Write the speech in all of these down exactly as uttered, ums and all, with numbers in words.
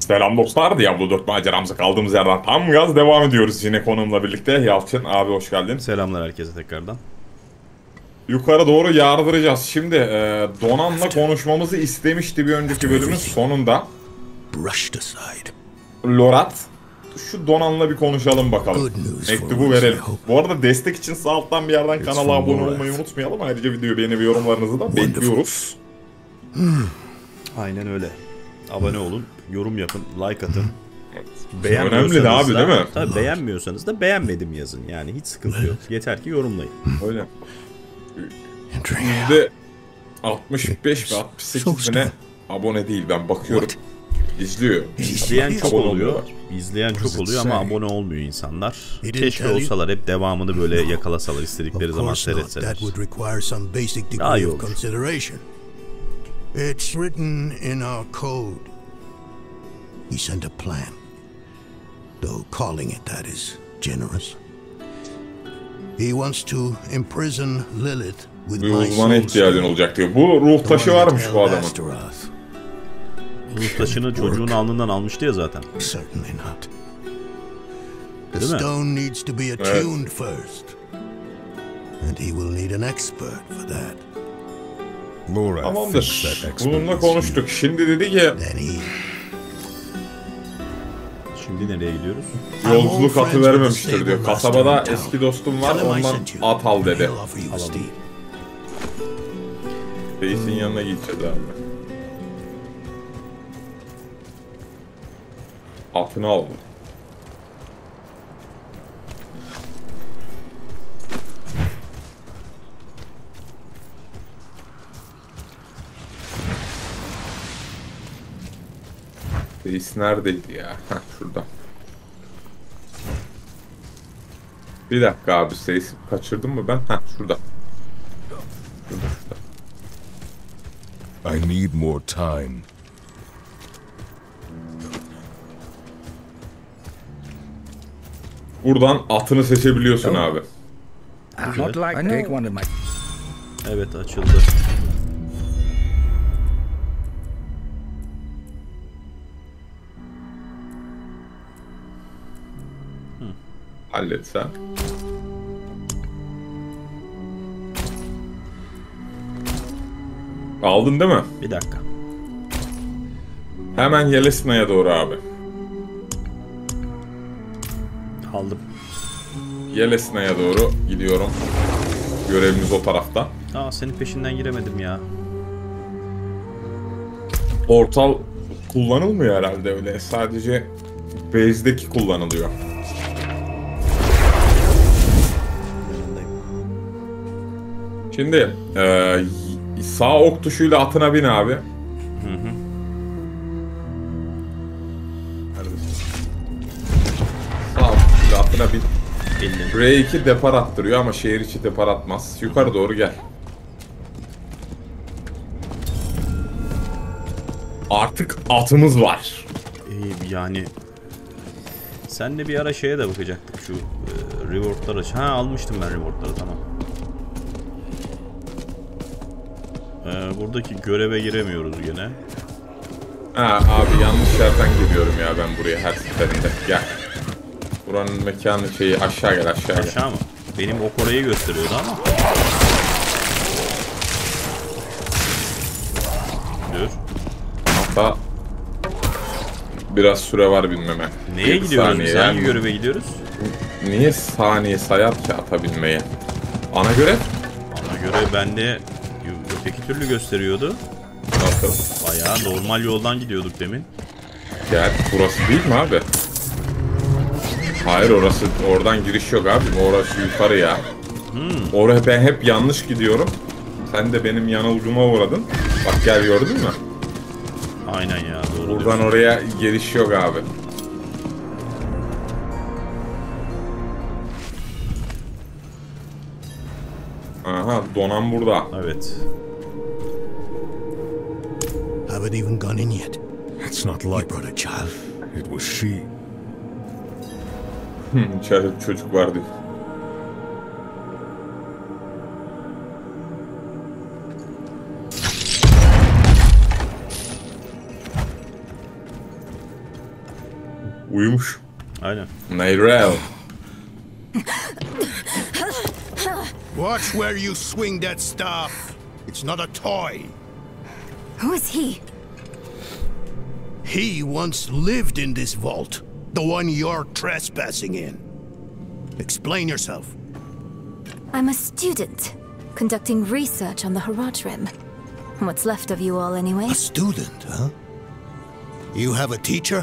Selam dostlar, Diablo dört maceramıza kaldığımız yerden tam gaz devam ediyoruz yine konumla birlikte. Yalçın abi hoş geldin. Selamlar herkese tekrardan. Yukarı doğru yardıracağız. Şimdi e, Donan'la konuşmamızı istemişti bir önceki bölümün sonunda. Lorat, şu Donan'la bir konuşalım bakalım. Mektubu verelim. Bu arada destek için sağ alttan bir yerden kanala abone olmayı unutmayalım. Ayrıca videoyu beğeni ve yorumlarınızı da bekliyoruz. Aynen öyle. Abone olun, yorum yapın, like atın. Önemli de abi, da, değil mi? Tabii beğenmiyorsanız da beğenmedim yazın. Yani hiç sıkıntı yok. Yeter ki yorumlayın. Öyle. Yüzde altmış beş ve altmış sekizine abone değil, ben bakıyorum. İzliyor. İzleyen çok Abone oluyor. oluyorlar. İzleyen çok oluyor ama abone olmuyor insanlar. Keşke olsalar, hep devamını böyle yakalasalar, istedikleri zaman seyretseler. Daha iyi olur. It's written in our code. He sent a plan. Though calling it that is generous. He wants to imprison Lilith with Bir my uzmana soul ihtiyacın stone. olacak diyor. Bu ruh taşı varmış bu adamın. Ruh taşını çocuğun alnından almıştı ya zaten. Certainly not. The Değil mi? stone needs to be attuned first. And he will need an expert for that. Tamamdır. Bununla konuştuk. Şimdi dedi ki Then he Şimdi nereye gidiyoruz? yolculuk atı vermemiştir diyor. Kasabada eski dostum var, ondan at al dedi. he'll offer you a steed. Reis'in yanına gideceğiz abi. Atını al. Reis neredeydi ya? Heh, şurada. Bir dakika abi, Reis'i kaçırdım mı ben? Heh, şurada. Şurada, şurada. I need more time. Buradan atını seçebiliyorsun abi. Not like take one of my. Evet, açıldı. Hallet sen. Aldın değil mi? Bir dakika. Hemen Yelesna'ya doğru abi. Aldım. Yelesna'ya doğru gidiyorum. Görevimiz o tarafta. Aa, senin peşinden giremedim ya. Portal kullanılmıyor herhalde öyle. Sadece base'deki kullanılıyor. Şimdi e, sağ ok tuşuyla atına bin abi. Hı hı. Sağ ok tuşuyla atına bin. Bindim. R iki depar attırıyor ama şehir içi depar atmaz. Yukarı doğru gel. Artık atımız var. Ee, yani senle bir ara şeye de bakacaktık, şu e, reward'lara. Ha, almıştım ben reward'ları, tamam. Ee, buradaki göreve giremiyoruz gene. Ha abi, yanlış yerden gidiyorum ya ben buraya her seferinde. Gel. Buranın mekanı şeyi, aşağı gel, aşağı gel. Aşağı mı? Benim ok orayı gösteriyordu ama. Dur. Hatta biraz süre var bilmeme. Neye Bir gidiyoruz saniye biz? yani. Hangi göreve gidiyoruz? Niye saniye sayar ki ata binmeye? Ana görev? Ana görev bende öteki türlü gösteriyordu. Nasıl? Bayağı normal yoldan gidiyorduk demin. Gel. Burası değil mi abi? Hayır, orası, oradan giriş yok abi. Orası yukarı ya. Hmm. Oraya ben hep yanlış gidiyorum. Sen de benim yanılgıma uğradın. Bak gel, gördün mü? Aynen ya, doğru. Buradan diyorsun. oraya giriş yok abi. Aha, Donan burada. Evet. Haven't even gone in yet. It's not You like brought a child. it was she. İçeride bir çocuk vardı. Uyumuş. Aynen. Neyrel. Watch where you swing that staff. It's not a toy. Who is he? He once lived in this vault. The one you're trespassing in. Explain yourself. I'm a student, conducting research on the Horadrim. What's left of you all, anyway? A student, huh? You have a teacher?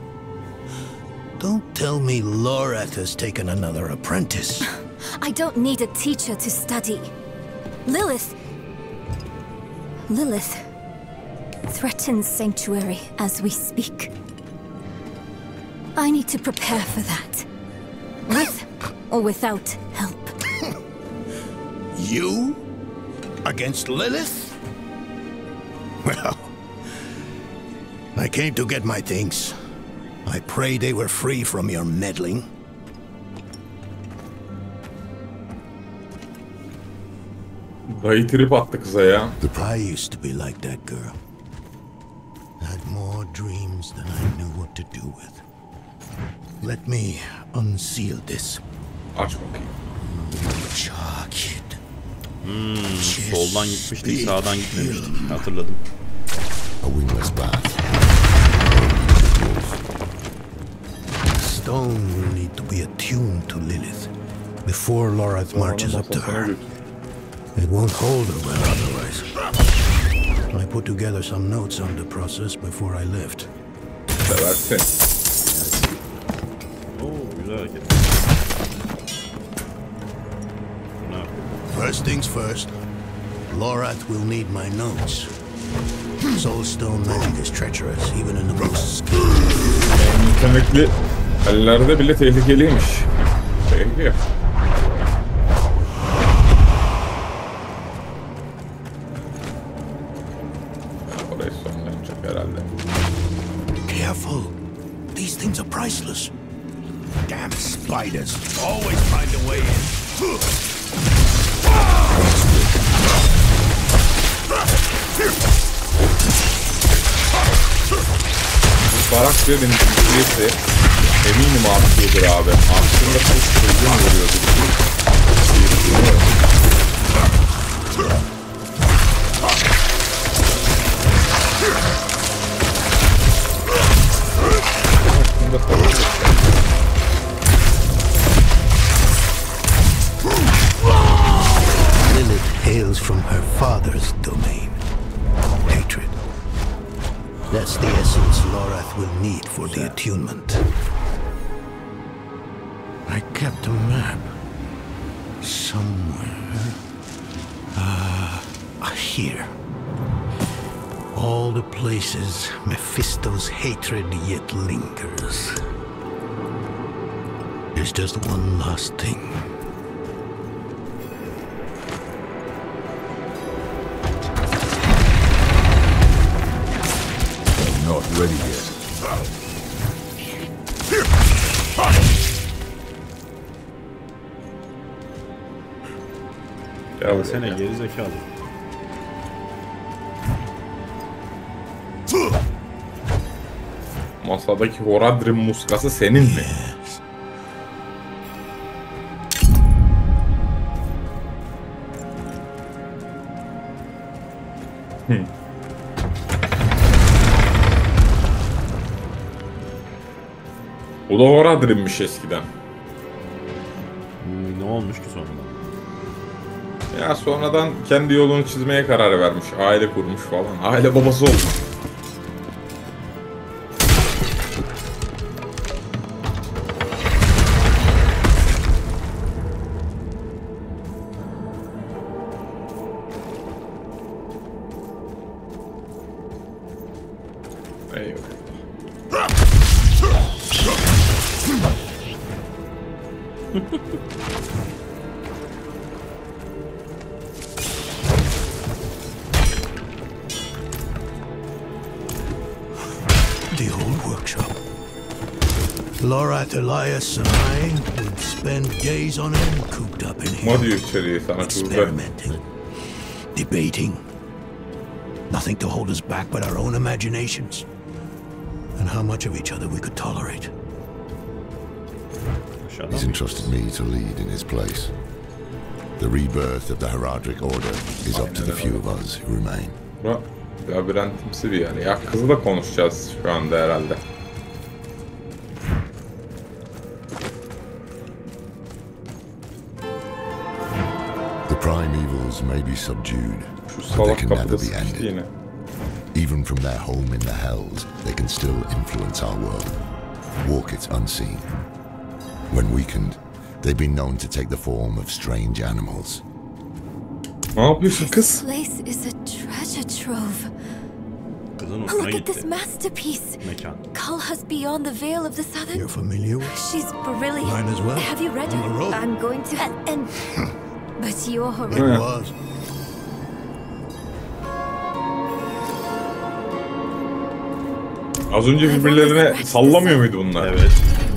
Don't tell me Lorath has taken another apprentice. I don't need a teacher to study. Lilith... Lilith... threatens Sanctuary as we speak. I need to prepare for that. With or without help. You? Against Lilith? Well... I came to get my things. I pray they were free from your meddling. Dayı trip attı kıza ya. I used to be like that girl. Had more dreams than I knew what to do with. Let me unseal this. Aç bakayım. Hmm, soldan gitmiştik, sağdan gitmemiştik. Hatırladım. A wingless bath. Stone will need to be attuned to Lilith before Lorath marches up to her. It won't hold her well otherwise. I put together some notes on the process before I left. Seversin. Oo, güzel hareket. First things first, Lorath will need my notes. Soulstone magic is treacherous, even in the most skilled. En yetenekli ellerde bile tehlikeliymiş. Peki. Orayı sonlanacak herhalde. Careful. These things are priceless. Damn spiders. Always find a way in. Bu karakterin ciddiyeti eminim artıyordur abi. Aslında çok çılgın vuruyordu. Lilith hails from her father's domain. Hatred. That's the essence Lorath will need for the attunement. I kept a map. Somewhere. Uh, here. All the places Mephisto's hatred yet lingers. There's just one last thing. Not ready yet. Ya sene geri zekalı. Masadaki Horadrim muskası senin mi? Hmm. O da Horadrim'miş eskiden. Hmm, ne olmuş ki sonradan? Ya sonradan kendi yolunu çizmeye karar vermiş. Aile kurmuş falan. Aile babası olmuş. The old workshop. Lorath, Elias, and I would spend days on end cooped up in here. Ne diyor içeriye sana kızlar? Experimenting, debating. Nothing to hold us back but our own imaginations. And how much of each other we could tolerate. He's entrusted me to lead in his place. The rebirth of the Heradric Order is up to the few of us who remain. Bura labirentimsi bir yer. Ya kızı da konuşacağız şu anda herhalde. The prime evils may be subdued, Şu but they salak can kapıda never be sıkıştı yine. ended. Even from their home in the Hells, they can still influence our world, walk it unseen. When weakened, they've been known to take the form of strange animals. Ne yapıyorsun kız? This place is a treasure trove. Kızın Oh, hoşuna look at gitti. this masterpiece. Mekan. Kalhas beyond the veil of the southern. You're familiar with She's brilliant. mine as well? Have you read On her? the road. I'm going to. And, and but you're her. it? Was. Az önce birbirlerine sallamıyor muydu bunlar? Evet.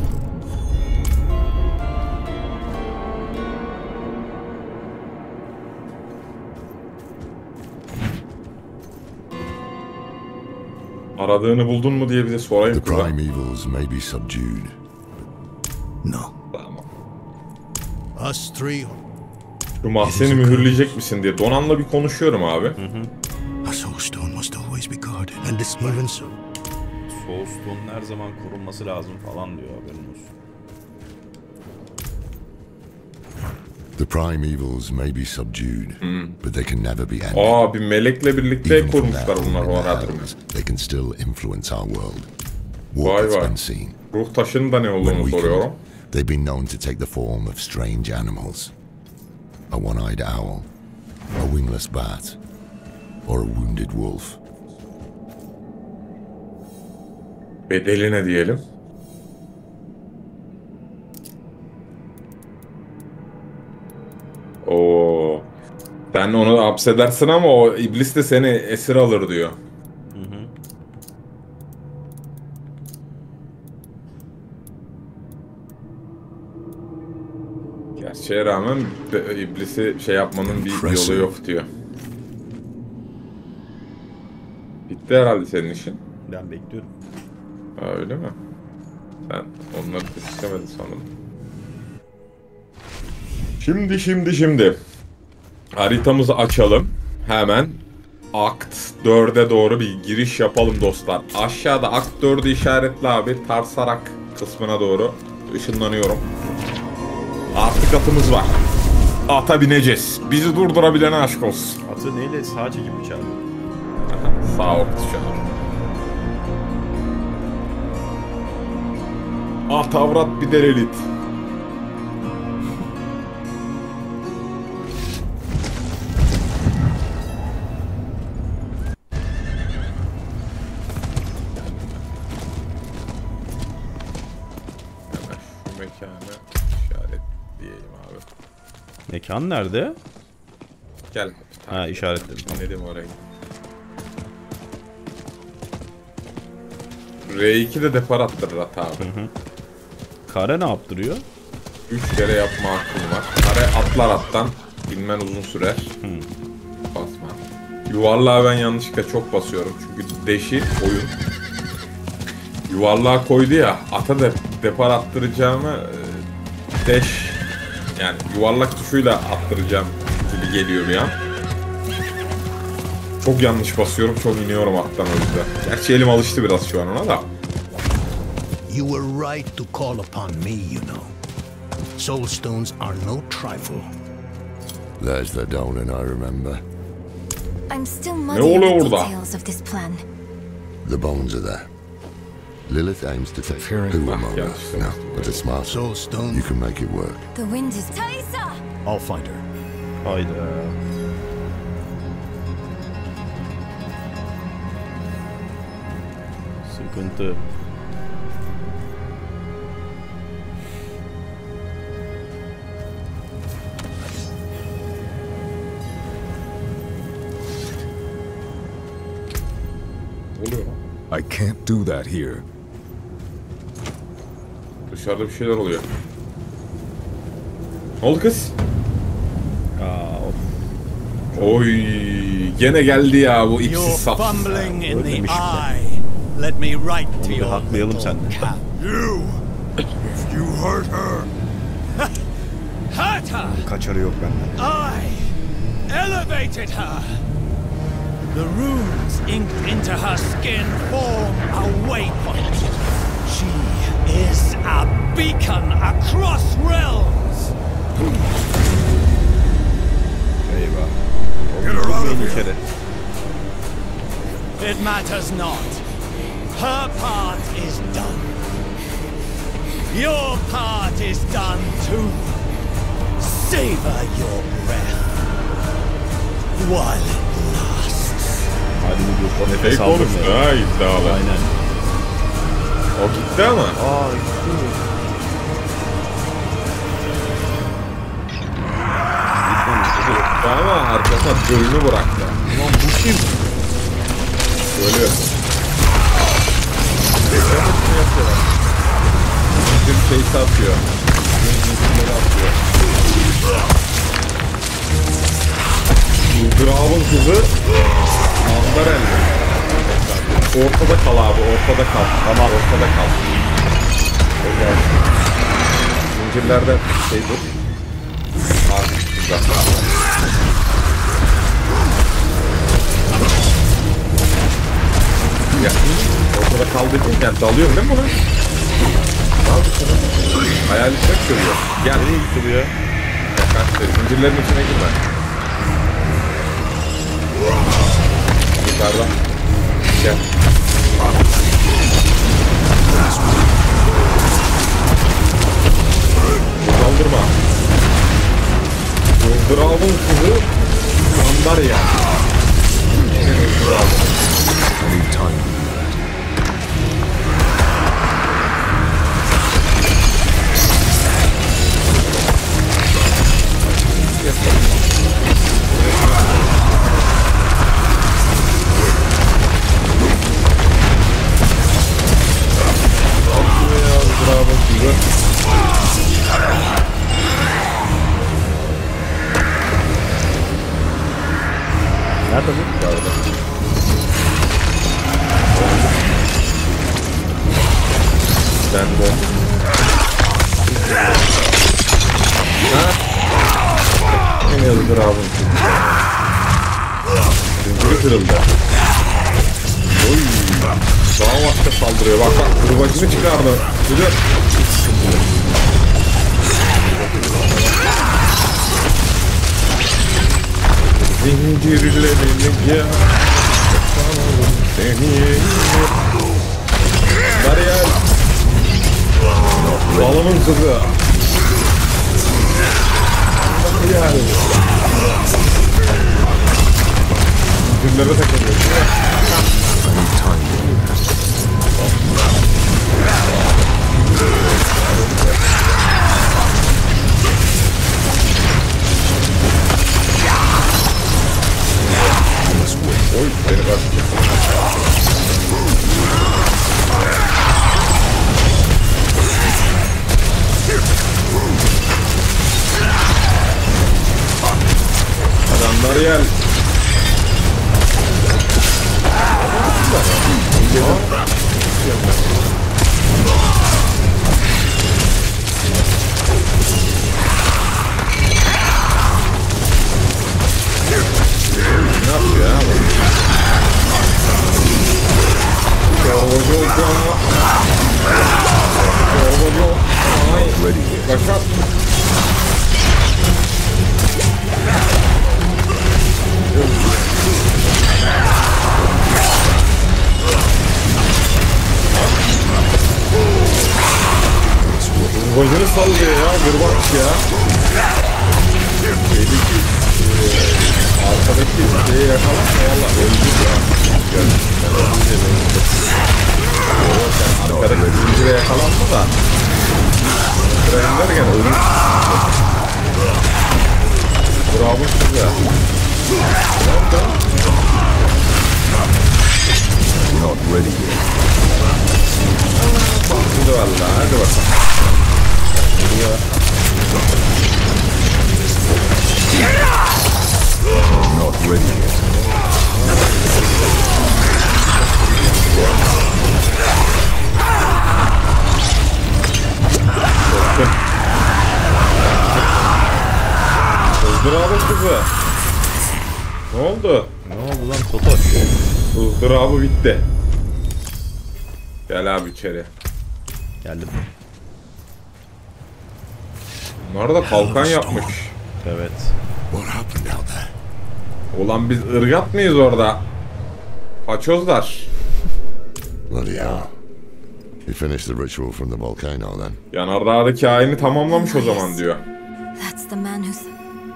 Aradığını buldun mu diye bize sorayım The kıza. prime evils may be subdued. No. Tamam. Us three. Şu mahzeni mühürleyecek misin diye Donan'la bir konuşuyorum abi. A soul stone must always be guarded, and this even so. Soulstone'un her zaman korunması lazım falan diyor, haberin olsun. The prime evils may be subdued, but they can never be ended. Aa, bir melekle birlikte Even from their kurmuşlar bunlar home o in the Heradrim'i. Hells, they can still influence our world, Vay walk it vay. unseen. Ruh taşının da ne When olduğunu weakened, soruyorum. they've been known to take the form of strange animals. A one-eyed owl, a wingless bat, or a wounded wolf. Bedeli ne diyelim? Oo. Sen onu hapsedersin ama o iblis de seni esir alır diyor. Gerçeğe rağmen be- iblisi şey yapmanın bir yolu yok diyor. Bitti herhalde senin işin. Ben bekliyorum. Ha, öyle mi? Sen onları istemedin sanırım. Şimdi şimdi şimdi haritamızı açalım. Hemen Akt dörde doğru bir giriş yapalım dostlar. Aşağıda Akt dördü işaretli abi. Tarsarak kısmına doğru ışınlanıyorum. Artık atımız var. Ata bineceğiz. Bizi durdurabilene aşk olsun. Atı neyle sağa çekip mi çağırıyor? Sağ ol dışarı. At avrat bir delilit. Hemen şu mekanı işaretleyeyim abi. Mekan nerede? Gel. Ha, işaretledim. Dedim orayı. R iki de depar attırır at abi. Kare ne yaptırıyor? Üç kere yapma hakkım var. Kare atlar attan. Bilmen uzun sürer. Basma. Yuvarlığa ben yanlışlıkla çok basıyorum. Çünkü deşi oyun. Yuvarlığa koydu ya. Ata da depar attıracağımı e, deş yani yuvarlak tuşuyla attıracağım gibi geliyor bir an. Çok yanlış basıyorum. Çok iniyorum attan o yüzden. Gerçi elim alıştı biraz şu an ona da. You were right to call upon me, you know. Soul stones are no trifle. There's the Dolan I remember. I'm still Ne muddying oluyor the orada? details of this plan. The bones are there. Lilith aims to take who will Ah, know yanlış No, but it's smart. Soul stone. You can make it work. The wind is. Taisa! I'll find her. Hayda. Sıkıntı. Oluyor lan. I can't do that here. Dışarıda bir şeyler oluyor. Ne oldu kız? Aa, of. Oy, gene geldi ya bu You're ipsiz sapsız. fumbling in the Ödemiş. eye. Let me write to Onu bir your haklayalım little sen de. cat. You If you hurt her, hurt her. Kaçarı yok benden. I elevated her. The runes inked into her skin form a waypoint. She is a beacon across realms. Eyvah. Get her out of Bir here. kere. It matters not. Her part is done. Your part is done too. Savor your breath while it lasts. Hadi bir bu nefes Tek aldım olmuş ya. ha iddialı. Aynen. O gitti ama. Aa gitti mi? Gitti ama arkasına dölünü bıraktı. Ulan bu kim? Ölüyor. Zincir şeysi atıyor. Zincirleri atıyor. Grav'ın kızı Mandarelli. Ortada kal abi, ortada kal. Tamam, ortada kal. Öyle. Zincirlerden şey dur. Abi, güzel. Ya, ortada kal dediğin dalıyorsun değil mi buna? Dal dışarı. Hayali çok görüyor. Gel. Nereye gitti bu ya? Ya kaçtı. Zincirlerin içine girme. Yukarıda. Gel. Kaldırma. Yıldırağın kızı Mandarya. I need time. Nerede bu? Gördüm. Ben de. Ha? Yine yıldır abim. Zinciri kırıldı. Oy. Daha vakti saldırıyor. Bak bak. Kırbacını çıkardı. Gidiyor. Zincirlerini gel. Sanırım seni. Meryem. Zalımın kızı. Yani. Zincirlere takılıyor. I need time. Oy beni bak. Adamlar gel. Ne yapıyor ya? Ready here. Başak. Vajını sallıyor ya, gırbaç ya. Şeydeki e, arkadaki şeyi yakalarsa valla öldük ya. Gel, ben öldüğünce de öldüm. Oo, sen arkadaki zincire yakalanma da. Sırayın derken ölüm. Bravo size. Nerede? Not ready yet. Şimdi valla, hadi bakalım. Buraya. Not ready yet. hızlı. Ne oldu? Ne oldu lan Totoş? Izdırabı bitti. Gel abi içeri. Geldim. Bunlar da kalkan yapmış. Evet. What happened out there? Ulan biz ırgat mıyız orada? Paçozlar. Bloody hell. You finished the ritual from the volcano then? Yanardağdaki ayini tamamlamış o zaman diyor. That's the man who's...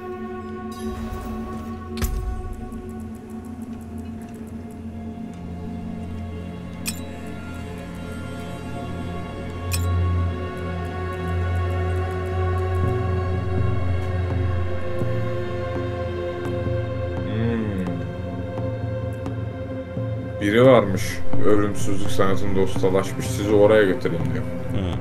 Biri varmış. Ölümsüzlük sanatında ustalaşmış. Sizi oraya götüreyim diyor. Hı.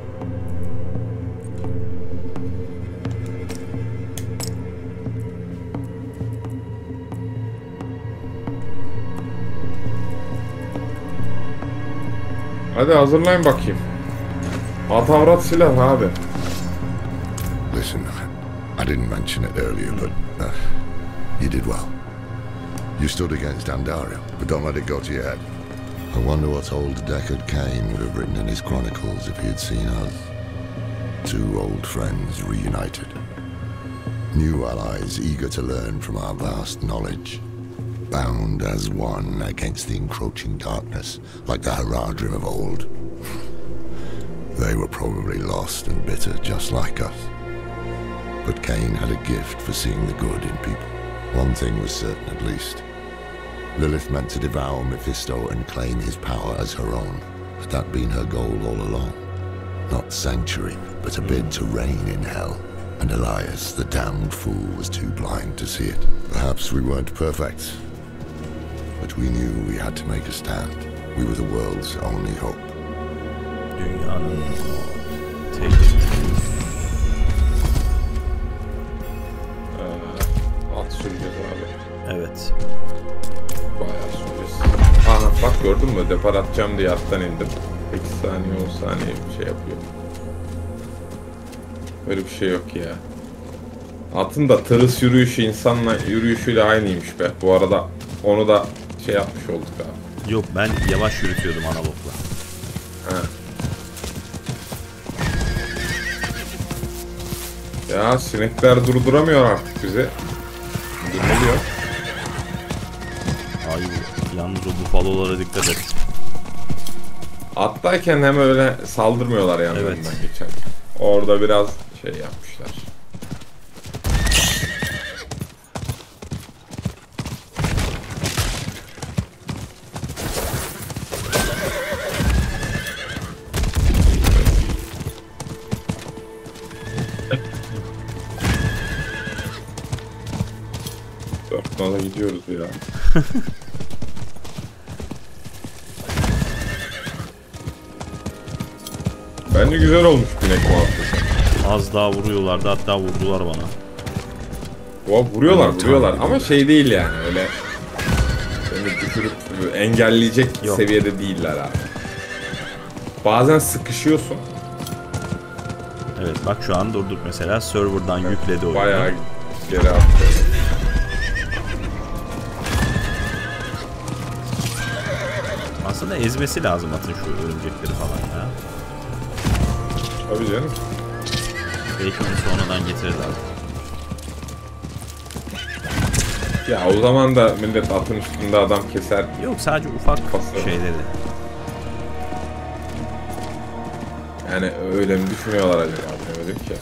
Hadi hazırlayın bakayım. Atavrat silah abi. Listen, I didn't mention it earlier, but uh, you did well. You stood against Andariel, but don't let it go to your head. I wonder what old Deckard Cain would have written in his chronicles if he had seen us. Two old friends reunited. New allies eager to learn from our vast knowledge. Bound as one against the encroaching darkness, like the Haradrim of old. They were probably lost and bitter, just like us. But Cain had a gift for seeing the good in people. One thing was certain, at least. Lilith meant to devour Mephisto and claim his power as her own. Had that been her goal all along? Not sanctuary, but a bid to reign in hell. And Elias, the damned fool, was too blind to see it. Perhaps we weren't perfect, but we knew we had to make a stand. We were the world's only hope. Dünyanın tek... At süreceğiz abi. Evet. Bayağı süreceğiz. Aha bak gördün mü? Depar atacağım diye attan indim. sekiz saniye on saniye bir şey yapıyor. Böyle bir şey yok ya. Atın da tırıs yürüyüşü insanla yürüyüşüyle aynıymış be. Bu arada onu da şey yapmış olduk abi. Yok ben yavaş yürütüyordum analogla. He. Ya sinekler durduramıyor artık bizi. Durmuyor. Ay yalnız o bufalolara dikkat et. Attayken hem öyle saldırmıyorlar yanlarından Evet. geçerken. Orada biraz şey yapmışlar. Dört nala gidiyoruz ya. Bence güzel olmuş binek muhabbeti. Az daha vuruyorlardı, hatta vurdular bana. O vuruyorlar vuruyorlar ama şey değil yani öyle seni düşürüp engelleyecek Yok. seviyede değiller abi. Bazen sıkışıyorsun. Evet bak şu an durduk mesela, serverdan yükledi oyunu. Bayağı geri attı. Aslında ezmesi lazım atın şu örümcekleri falan ya. Tabii canım. Belki onu sonradan getirirler. Ya o zaman da millet atın üstünde adam keser. Yok sadece ufak Pasları. şeyleri. Yani öyle mi düşünüyorlar acaba? Bilemedim ki.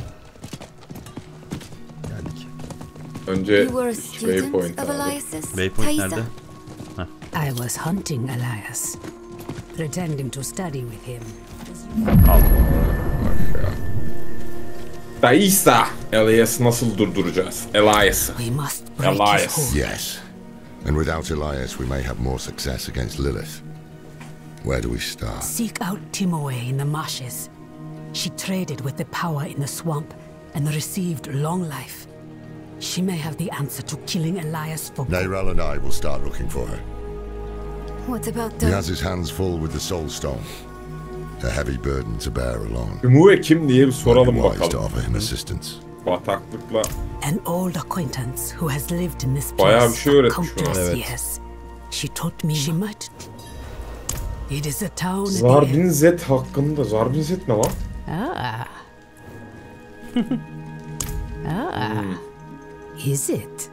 Geldik. Önce You were a student Waypoint of abi. Elias's? Waypoint nerede? I was hunting Elias, pretending to study with him. Bak ya. Daisa! Elias nasıl durduracağız? Elias'ı. We must break Elias. his hold. Yes. And without Elias, we may have more success against Lilith. Where do we start? Seek out Timoe in the marshes. She traded with the power in the swamp and received long life. She may have the answer to killing Elias for good. Neyrel and I will start looking for her. What about He the... has his hands full with the Soul Stone. A heavy burden to bear alone. Umue kim diye bir soralım Might be wise to bakalım. offer him assistance. bataklıkla An old acquaintance who has lived in this bayağı bir place şey for öğretmiş buna. countless Evet. years. She taught me she might. It is a town at the Zarbin end. Z hakkında. Zarbin Z ne lan? Ah. Ah. Is it?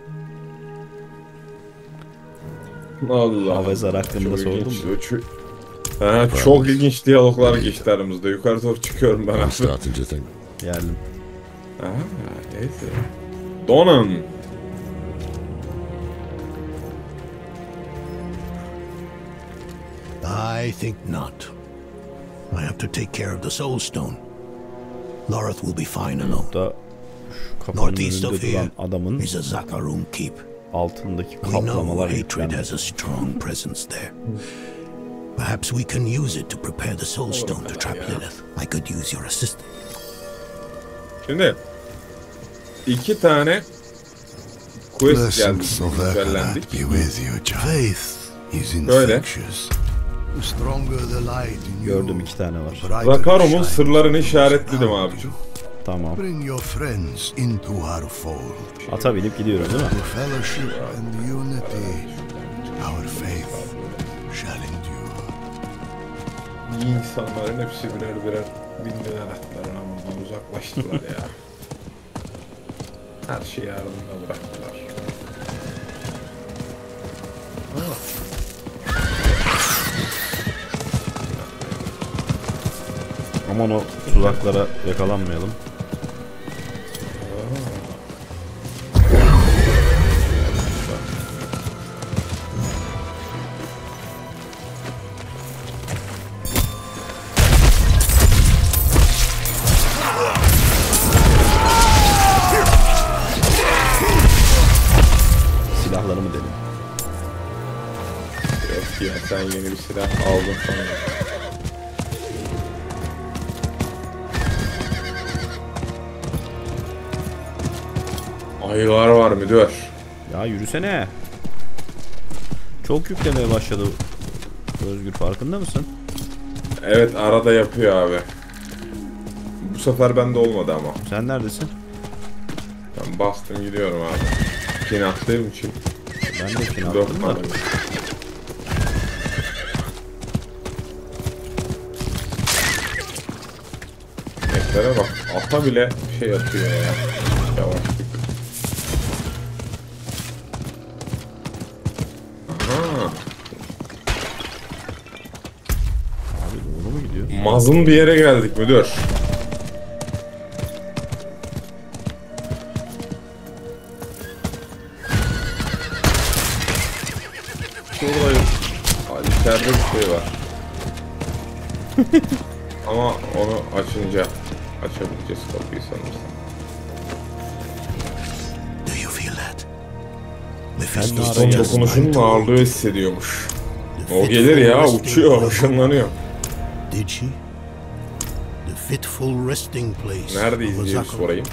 Allah. Havezar hakkında Çok sordum ilginç. mu? Çok, ha, çok ilginç diyaloglar geçti aramızda. Yukarı doğru çıkıyorum ben I'm artık. starting to think. Geldim. Ha, neyse. Donan. I think not. I have to take care of the Soul Stone. Loreth will be fine alone. Da şu kapının Northeast of önünde here duran adamın is a Zakarum keep. altındaki We know kaplamalar hatred yüklenmiş. has a strong presence there. Perhaps we can use it to prepare the Soul Stone to trap Lilith. I could use your assistance. Şimdi iki tane quest geldi. Blessings of Güncellendik. Ekanath be with you, child. Faith is Böyle. infectious. The stronger the light in you, Gördüm, iki tane var. the brighter Zakarum'un shine. sırlarını işaretledim abicim. Tamam. Bring your friends into our fold. Ata binip gidiyorum değil mi? Through fellowship and unity, our faith shall endure. İyi insanların hepsi birer birer bindiler atlarına buradan uzaklaştılar ya. Her şeyi ardında bıraktılar. Aman o tuzaklara yakalanmayalım. Silahlarımı dedim. Yok ya, sen yeni bir silah aldın sanırım. Ayılar var müdür. Ya yürüsene. Çok yüklemeye başladı. Özgür, farkında mısın? Evet, arada yapıyor abi. Bu sefer bende olmadı ama. Sen neredesin? Ben bastım gidiyorum abi. Kin attığım için. Ben de kin Dört attım da. tane. Eklere bak. Ata bile şey atıyor ya. Yavaşlık. Aha. Abi doğru mu gidiyor? Mazın bir yere geldik müdür. Şuradayım. Aa, içeride bir şey var. Ama onu açınca açabileceğiz kapıyı sanırsam. Do you feel that? Ben Mephisto's Son just dokunuşun mind mu to- ağırlığı hissediyormuş. The O gelir fitful ya, resting uçuyor, place. ışınlanıyor. Did she? The fitful resting place. Neredeyiz of a diye bir Zakarum. sorayım.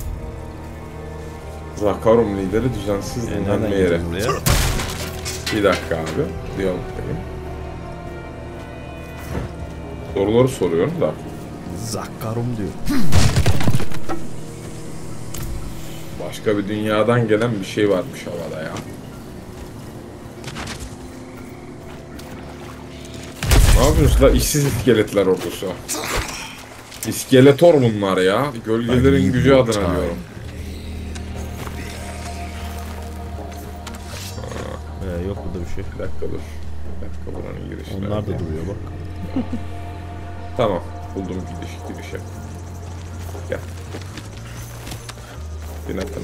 Zakarum lideri düzensiz E, nereden dinlenme yeri. gidiyoruz buraya? Bir dakika abi. Diyalogdayım. Soruları soruyorum da. Zakarum diyor. Başka bir dünyadan gelen bir şey varmış havada ya. Ne yapıyorsun la işsiz iskeletler ordusu? İskeletor bunlar ya. Gölgelerin gücü adına diyorum. Ee, yok burada bir şey. Bir dakika dur. Bir dakika buranın girişine. Onlar da duruyor bak. Tamam. Buldum gidiş girişe. Gel. Bin atına.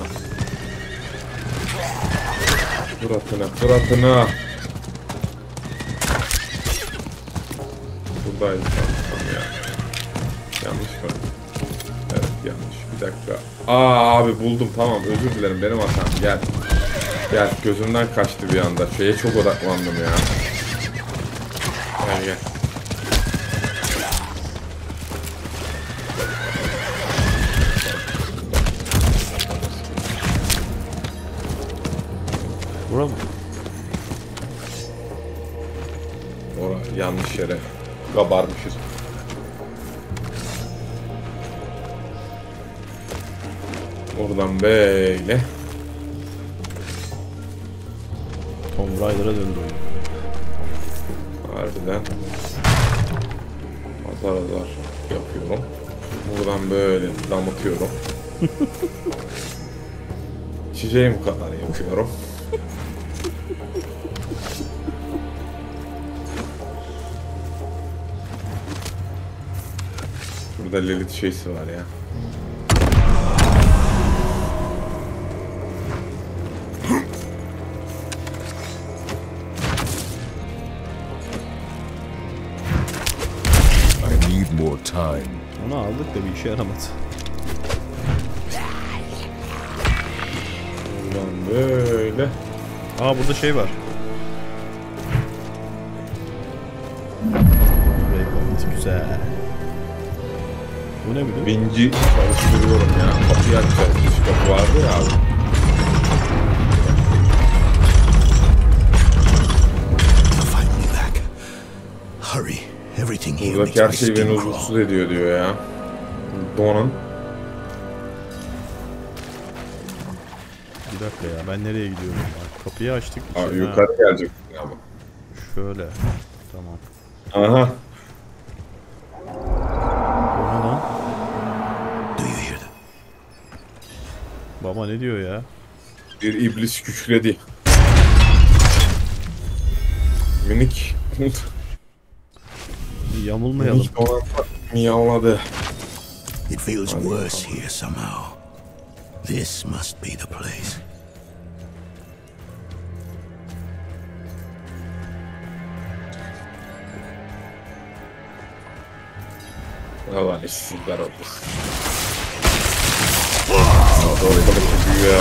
Dur atına. Dur atına. Buradaydı sanırsam ya. Yanlış mı? Evet yanlış. Bir dakika. Aa abi buldum, tamam, özür dilerim, benim hatam. Gel. Gel, gözümden kaçtı bir anda. Şeye çok odaklandım ya. Gel gel. Bura mı? Ora yanlış yere kabarmışız. Oradan böyle. Tomb Raider'a döndü. Harbiden. Azar azar yapıyorum. Buradan böyle damıtıyorum. Çiçeğim kadar yapıyorum. Burada Lilith şeysi var ya. I need more time. Onu aldık da bir işe yaramadı. Buradan böyle. Aa burada şey var. Waypoint güzel. Bu ne biliyor? Vinci çalıştırıyorum ya. Kapıyı açacağız. Dış kapı vardı ya abi. Fight me back. Hurry. Everything here makes Buradaki her my şey beni skin huzursuz crawl. ediyor diyor ya. Don'un. Bir dakika ya ben nereye gidiyorum? Bak, kapıyı açtık. Aa, Ha, yukarı gelecek ama. şöyle. Tamam. Aha. O ne lan? Do you hear that? Baba ne diyor ya? Bir iblis kükredi. Minik. Yamulmayalım. Minik olan miyavladı. It feels worse here somehow. This must be the place. Allah işsizler olsun. Doğru balık ya.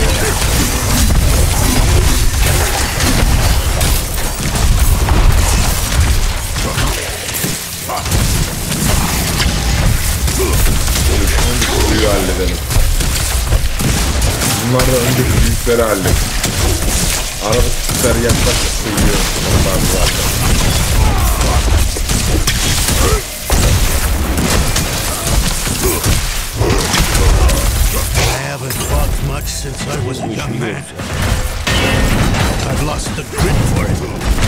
Büyüğü halledelim. Bunlar da önceki büyükleri hallet. Arada küçükler yaklaşık seviyor. Onlar zaten. I haven't fought much since I was a young man. I've lost the grit for it.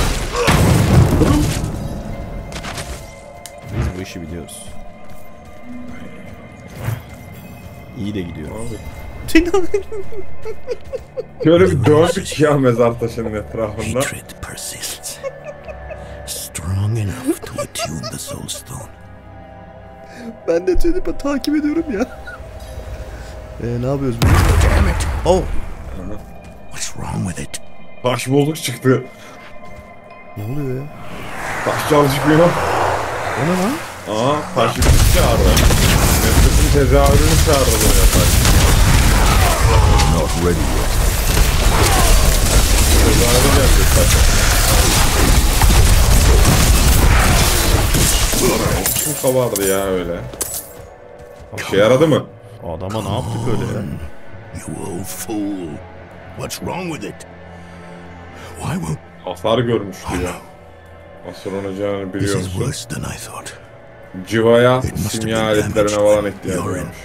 Biz bu işi biliyoruz. İyi de gidiyor. Şöyle bir döndük ya mezar taşının etrafında. Hatred persists. Strong enough to attune the soul stone. Ben de seni takip ediyorum ya. Eee ne yapıyoruz biz? Damn it! Oh! What's wrong with it? Taş bozuk çıktı. Ne oluyor ya? Taş çalışmıyor. O ne lan? Aa taş iblis çağırdı. Nefretin tezahürünü çağırdı buraya taş. Not ready yet. Tezahürü geldi taş. Kim kabardı ya öyle? İşe yaradı mı? Adama ne yaptık öyle ya? You old fool. What's wrong with it? Why won't... Hasar görmüş diyor. Hasar olacağını This biliyor is musun? worse than I thought. Civaya, It must have simya been aletlerine damaged. falan ihtiyacı You're in. varmış.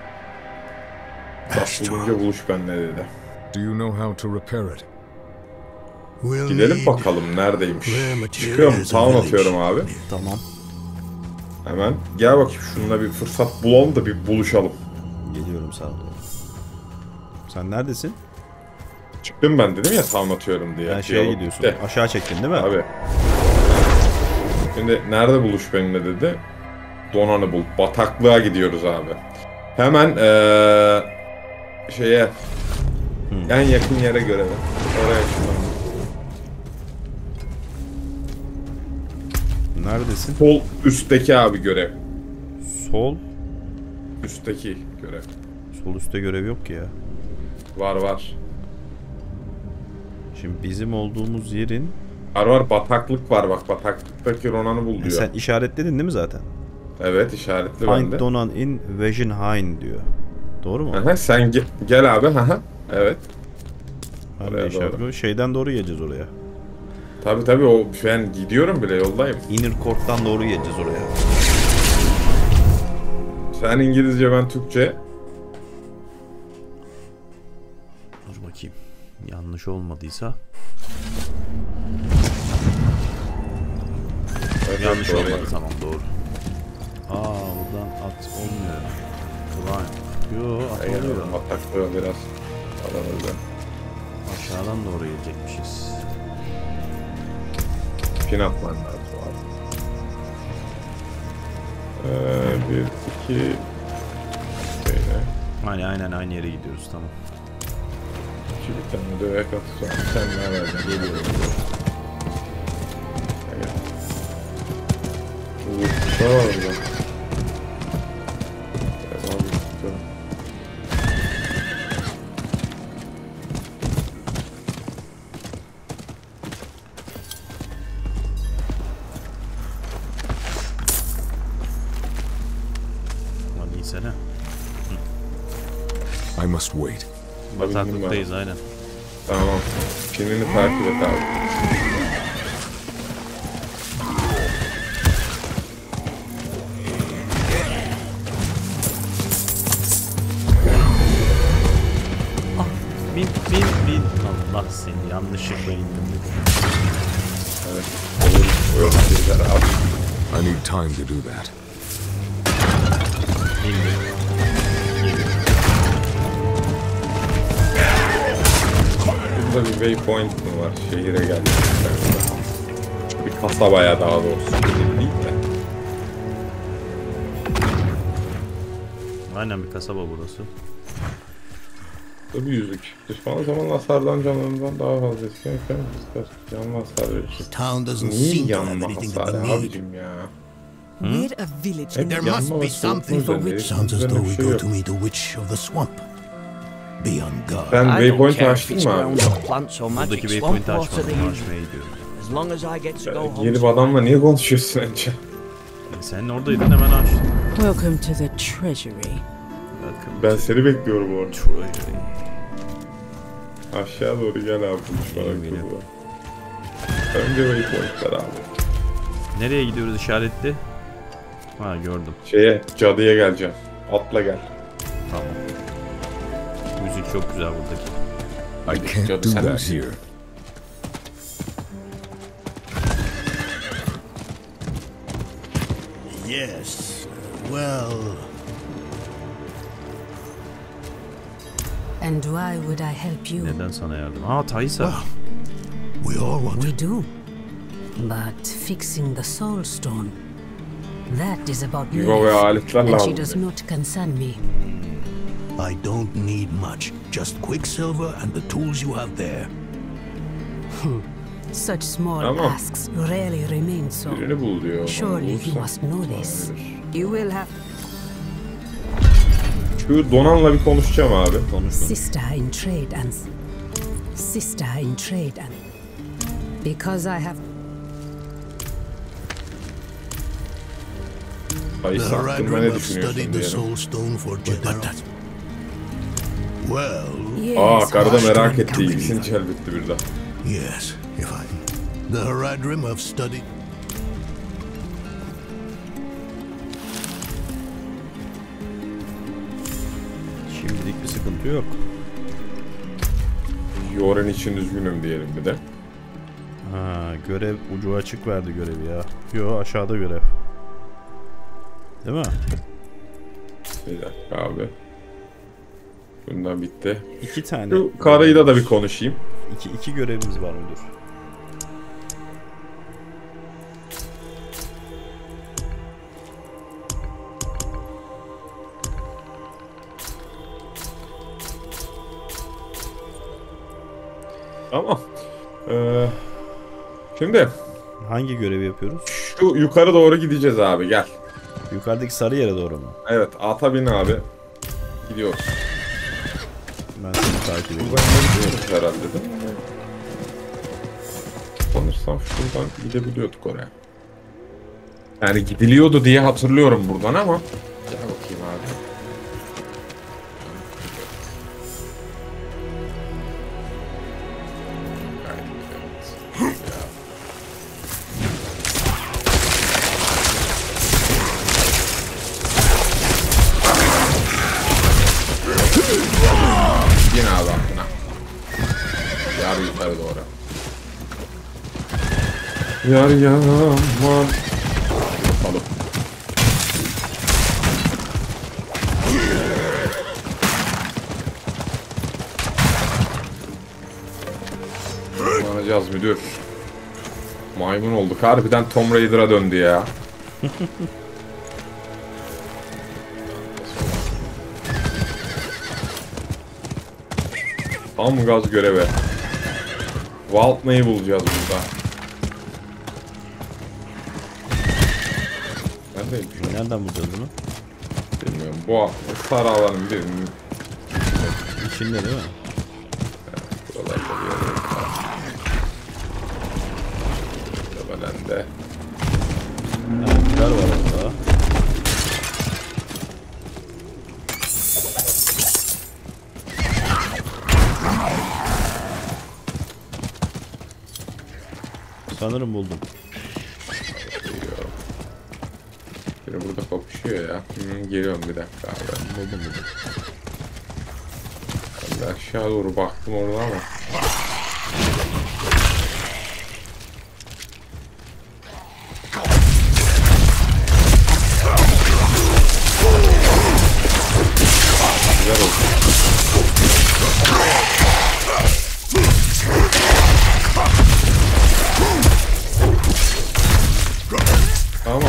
Taş bulunca buluş benimle dedi. Do you know how to repair it? We'll Gidelim need bakalım neredeymiş. rare materials Çıkıyorum, in town village. atıyorum abi. Tamam. Hemen gel bakayım şununla bir fırsat bulalım da bir buluşalım. Geliyorum sağ ol. Sen neredesin? Çıktım ben dedim ya town atıyorum diye. Ben şeye Diyalog gidiyorsun. bitti. Aşağı çektin değil mi? Abi. Şimdi nerede buluş benimle dedi. Donan'ı bul. Bataklığa gidiyoruz abi. Hemen ee, şeye Hmm. en yakın yere görevi. Oraya çıkalım. Neredesin? Sol üstteki abi görev. Sol. Üstteki görev. Sol üstte görev yok ki ya. Var var. Şimdi bizim olduğumuz yerin... Var var bataklık var bak. Bataklıktaki Ronan'ı bul E diyor. sen işaretledin değil mi zaten? Evet işaretli Find bende. Donan in Vejenhain diyor. Doğru mu? Aha, sen ge- gel abi. Aha. Evet. Ben oraya de işaretliyorum. Şeyden doğru geleceğiz oraya. Tabi tabi o ben gidiyorum bile yoldayım. Inner Court'tan doğru geleceğiz oraya. Sen İngilizce ben Türkçe. bakayım. Yanlış olmadıysa. Evet, Yanlış doğru olmadı yani. tamam doğru. Aa buradan at olmuyor. Climb. Yo at Aynen, oluyor. ataklı biraz aramızda. Aşağıdan doğru gelecekmişiz. Pin atman lazım abi. Ee, bir, iki... Böyle. Aynen aynen aynı yere gidiyoruz tamam. İki bir tane dövek atacağım. Sen ne vereceksin? Geliyorum. Evet. Uğursuza var orada. Evet abi tutuyorum. Lan iyisene. I must wait. Bataklıktayız aynen. Tamam. Pinini takip et abi. Bin bin bin. Allah seni yanlışlıkla indim. Evet. Olur. Öyle şeyler abi. I need time to do that. İndim. Burada bir waypoint mi var? Şehire geldik. Bir kasabaya daha doğrusu. Değil de. Aynen bir kasaba burası. Burada bir yüzük. Düşman zaman hasardan canlarından daha fazla etken iken yanma hasar verir. The town doesn't Niye seem to have yanma anything that hasarı we need. abicim ya? We're a village. Hep There yanma must ve be soğutma something for üzerinde. which sounds as Üzerinde though bir we şey go yok. to meet a witch of the swamp. Be on guard. Sen I don't waypoint care if açtın it's mı abi? ground up plants or Buradaki magic swamp waypoint'i water açmadım. they use. Açmaya gidiyoruz. As long as I get to go home. Gelip adamla niye konuşuyorsun önce? E sen oradaydın hemen açtın. Welcome to the treasury. Bakın. Ben seni bekliyorum orada. Treasury. Aşağı doğru gel abi. Geliyorum, geliyorum. Önce waypointler abi. Nereye gidiyoruz işaretli? Ha gördüm. Şeye, cadıya geleceğim. Atla gel. Tamam. Müzik çok güzel buradaki. I can't Cadı do sen that misin? here. Yes. Well, And why would I help you? Neden sana yardım? Aa Taysa. we all want We do. But fixing the soul stone, that is about Yuva ve Lilith, aletler and she lazım. does not concern me. I don't need much. Just Quicksilver and the tools you have there. Such small Tamam. asks rarely remain so. Birini bul diyor. Surely you Bulursa. must know this. You will have Şu Donan'la bir konuşacağım abi. Konuşma. sister in trade and sister in trade and because I have Ayı The sattırma ne Haradrim have düşünüyorsun studied the diyelim. soul stone for generations. Well, yes, Aa karda Ashton merak etti. can İlgisini be- celbetti birden. yes, if I... The Haradrim have studied... Şimdilik bir sıkıntı yok. Yoren için üzgünüm diyelim bir de. Ha, görev ucu açık verdi görevi ya. Yo aşağıda görev. Değil mi? Bir dakika abi. Bundan bitti. İki tane. Şu karayla da bir konuşayım. İki, iki görevimiz var müdür. Tamam. Ee, şimdi Hangi görevi yapıyoruz? şu yukarı doğru gideceğiz abi gel. Yukarıdaki sarı yere doğru mu? Evet ata bin abi. Gidiyoruz. Ben seni takip edeyim. Buradan gidiyoruz herhalde değil mi? Sanırsam şuradan gidebiliyorduk oraya. Yani gidiliyordu diye hatırlıyorum buradan ama. Gel bakayım abi. Yine abi aklına. yukarı doğru. Yar yaman. Bakalım. Kullanacağız müdür. Maymun olduk. Harbiden Tomb Raider'a döndü ya. Tam gaz görevi. Valtna'yı bulacağız burada. Neredeymiş? Nereden bulacağız bunu? Bilmiyorum. Bu sarı alanın birinin İçinde değil mi? evet, buralarda bir yere var. Muhtemelen de. Erkekler var orada. Sanırım buldum. Biri burada kapışıyor ya. Hı, geliyorum bir dakika abi. Buldum buldum. Ben de aşağı doğru baktım orada ama. Güzel oldu. Tamam.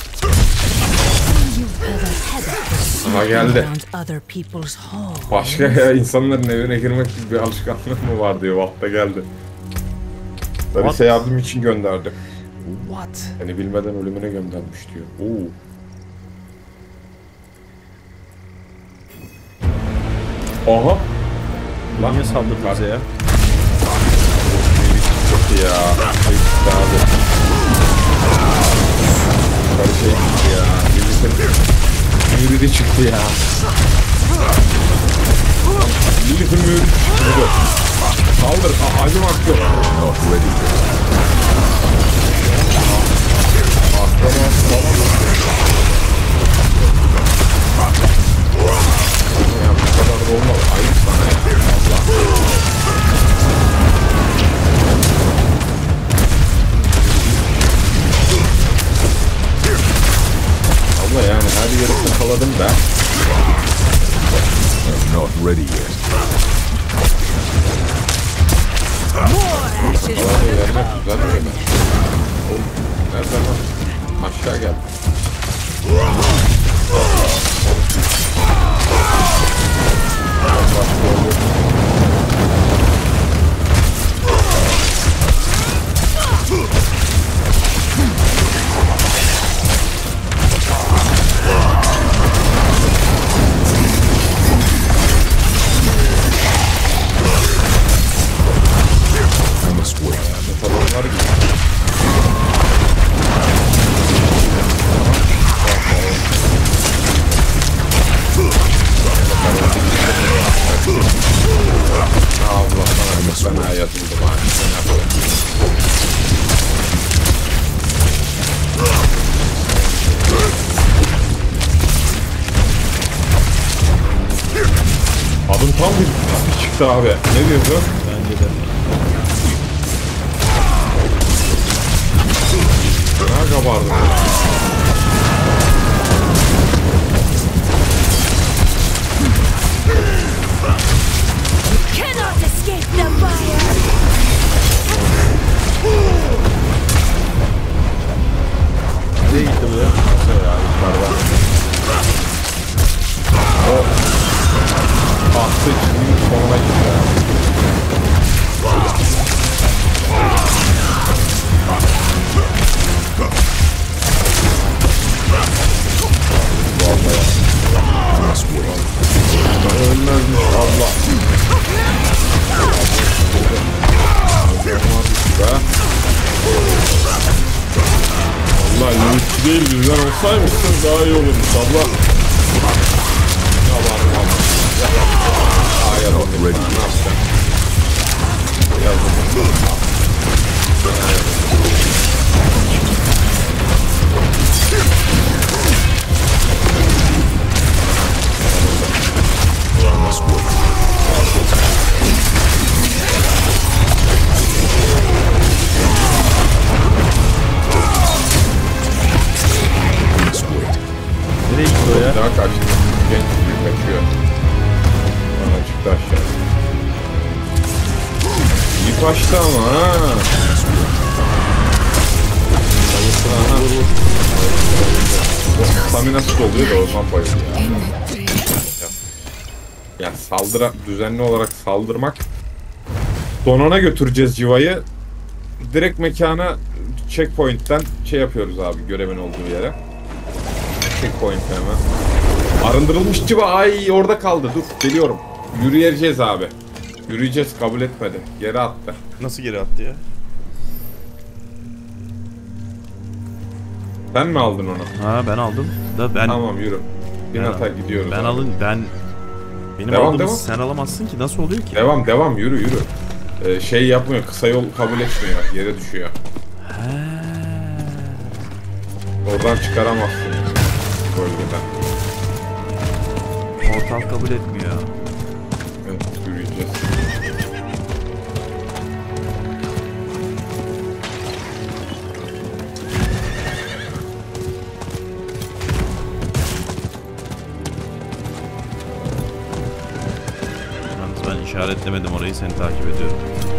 Aha geldi. Başka ya insanların evine girmek gibi bir alışkanlık mı var diyor. Vahta geldi. Tabii size yardım için gönderdi. What? Seni bilmeden ölümüne göndermiş diyor. Oo. Aha. Lan niye saldırdı bize ya? Çok ya. Abi. Böyle şey çıktı ya. Lilith'in mührü çıktı ya. Lilith'in mührü çıktı. Saldır. Acım hakkı. Not ready yet. Aklama falan. Ya bu kadar da olmaz. Ayıp sana ya. Allah. Abla yani her yeri yakaladım ben. I'm not ready yet. Allah'ın yerine güzel mi ben? Oğlum nereden lan? Aşağı gel. I must wait. Salonlar gibi. Allah sana ben hayatımda var. Ben yapıyorum. Adım tam bir çıktı abi. Ne diyorsun? Bence de. Ne kabardı? Cannot escape the fire! Nereye gitti bu ya? Nasıl ya yukarıda? O baktı içinin sonuna gitti ya. Ölmezmiş abla. Allah Lilith değil bizden olsaymışsın daha iyi olurmuş abla. Yalan yalan. Hayır o ready. Ne yapacağım? Yazdım. başta ama ha. Staminası doluyor da ondan bayılıyor ya. Ya saldıra, düzenli olarak saldırmak. Donana götüreceğiz civayı. Direkt mekana checkpoint'ten şey yapıyoruz abi, görevin olduğu yere. Checkpoint hemen. Arındırılmış civa, ay orada kaldı, dur geliyorum. Yürüyeceğiz abi. Yürüyeceğiz, kabul etmedi. Geri attı. Nasıl geri attı ya? Sen mi aldın onu? Ha ben aldım. Da ben Tamam yürü. Bir ben, hata gidiyoruz. Ben abi. alın ben benim Devam, aldığımı devam. sen alamazsın ki, nasıl oluyor ki? Devam devam yürü yürü. Ee, şey yapmıyor, kısa yol kabul etmiyor, yere düşüyor. He. Oradan çıkaramazsın bölgeden. Portal kabul etmiyor. Evet, yürüyeceğiz. Yalnız ben işaretlemedim orayı, seni takip ediyorum.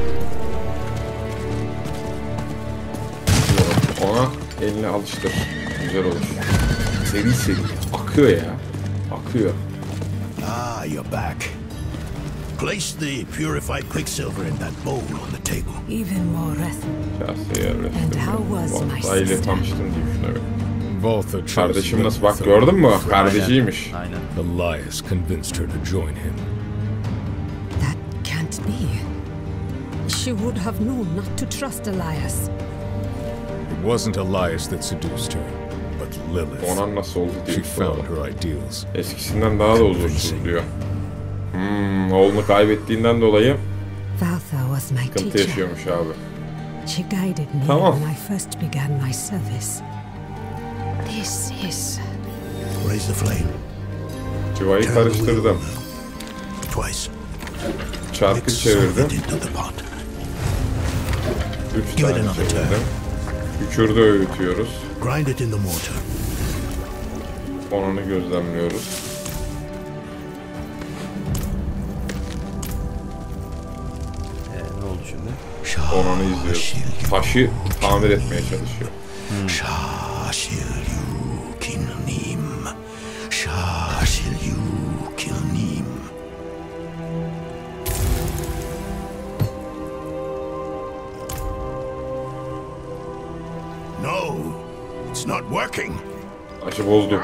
Ona elini alıştır. Güzel olur. Seri seri. Akıyor ya. Akıyor. Ah, you're back. Place the purified quicksilver in that bowl on the table. Even more wrath. Kaseye And how was my Vallahi ile sister? tanıştım diye düşünüyorum. Valtha chose Kardeşim nasıl, bak Lilith gördün mü? over- Kardeşiymiş. Aynen. Elias convinced her to join him. That can't be. She would have known not to trust Elias. It wasn't Elias that seduced her, but Lilith. Onan nasıl oldu diye She found soralım. her ideals. Eskisinden daha da huzursuz diyor. Hmm, oğlunu kaybettiğinden dolayı Valtha was my sıkıntı teacher. yaşıyormuş abi. She guided me Tamam. when I first began my service. This is... Raise the flame. Civayı Turn the wheel karıştırdım. twice. Çarkı Mix some of çevirdim. it into the pot. Üç Give it tane another çevirdim. Üçürdü öğütüyoruz. Grind it in the mortar. Onunu gözlemliyoruz. Ee, ne oldu şimdi? Onunu izliyoruz. Taşı tamir etmeye çalışıyor. Shashilyukilnim. Shashilyukilnim. No, it's not working. Taşı bozdu.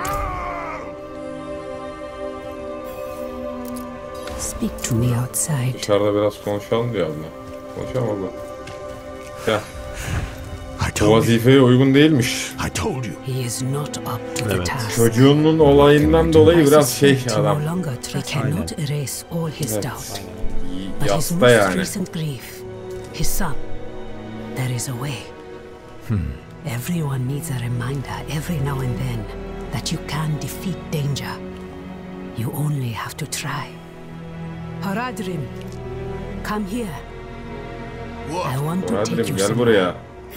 Speak to me outside. Dışarıda biraz konuşalım diyor abla. Konuşalım abla. Gel. I Bu told you. vazifeye uygun değilmiş. I told you. He is not up to the Evet. task. Çocuğunun olayından dolayı I biraz şey suspect he adam. no longer he cannot erase all his Evet. doubt. But his Yasta most yani. recent grief, his son, there is a way. Everyone needs a reminder every now and then that you can defeat danger. You only have to try. Haradrim, come here. I want to take Murad'ım you gel somewhere. buraya.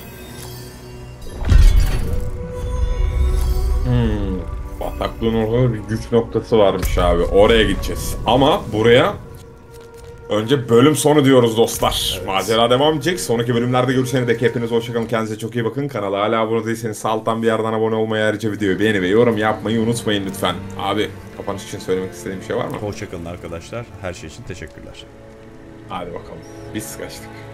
Hmm. Bataklığın ortada bir güç noktası varmış abi. Oraya gideceğiz. Ama buraya önce bölüm sonu diyoruz dostlar. Evet. Macera devam edecek. Sonraki bölümlerde görüşene dek hepiniz hoşçakalın. Kendinize çok iyi bakın. Kanala hala abone değilseniz sağ alttan bir yerden abone olmayı, ayrıca videoyu beğeni ve yorum yapmayı unutmayın lütfen. Abi kapanış için söylemek istediğim bir şey var mı? Hoşçakalın arkadaşlar. Her şey için teşekkürler. Hadi bakalım. Biz kaçtık.